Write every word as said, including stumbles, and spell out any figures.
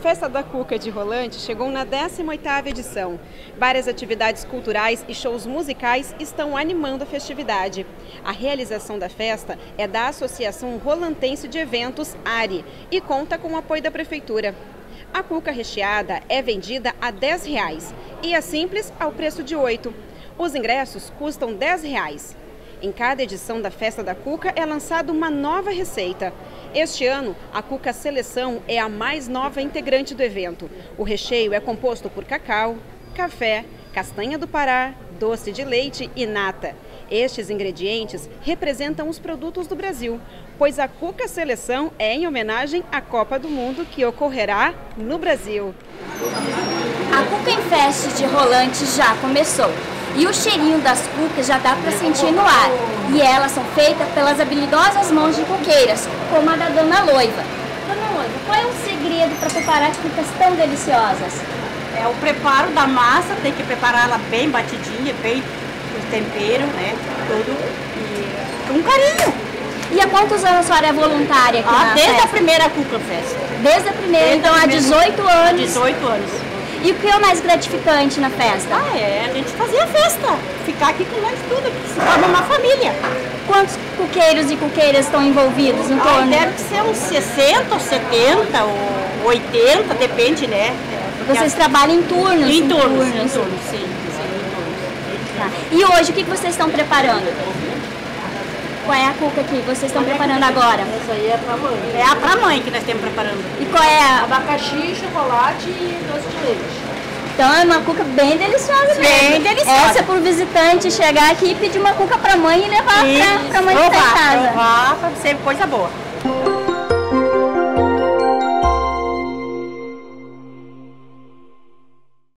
Festa da Cuca de Rolante chegou na décima oitava edição. Várias atividades culturais e shows musicais estão animando a festividade. A realização da festa é da Associação Rolantense de Eventos, ARI, e conta com o apoio da Prefeitura. A cuca recheada é vendida a dez reais e a simples ao preço de oito. Os ingressos custam dez reais. Em cada edição da Festa da Cuca é lançada uma nova receita. Este ano, a Cuca Seleção é a mais nova integrante do evento. O recheio é composto por cacau, café, castanha do Pará, doce de leite e nata. Estes ingredientes representam os produtos do Brasil, pois a Cuca Seleção é em homenagem à Copa do Mundo que ocorrerá no Brasil. A Cuca em Festa de Rolante já começou. E o cheirinho das cucas já dá para sentir no ar. E elas são feitas pelas habilidosas mãos de cuqueiras, como a da Dona Loiva. Dona Loiva, qual é o segredo para preparar cucas tão deliciosas? É o preparo da massa, tem que preparar ela bem batidinha, bem o tempero, né? Tudo e com carinho. E há quantos anos a senhora é voluntária aqui ah, na Desde festa? a primeira Cuca Festa. Desde a primeira, desde então a há dezoito anos. dezoito anos. E o que é o mais gratificante na festa? Ah, é, a gente fazia festa, ficar aqui com nós tudo, aqui se forma uma família. Quantos cuqueiros e cuqueiras estão envolvidos em Ah, torno? deve ser uns sessenta ou setenta ou oitenta, depende, né? Vocês trabalham em turnos? Em turnos, em turnos. turnos, sim, sim, em turnos. Tá. E hoje, o que vocês estão preparando? Qual é a cuca que vocês estão preparando agora? Essa aí é pra mãe. É a pra mãe que nós estamos preparando. E qual é a... Abacaxi, chocolate e doce de leite. Então é uma cuca bem deliciosa mesmo. Bem deliciosa. Essa é pro visitante chegar aqui e pedir uma cuca pra mãe e levar E pra, pra mãe que tá em provar, casa. provar, pra ser coisa boa.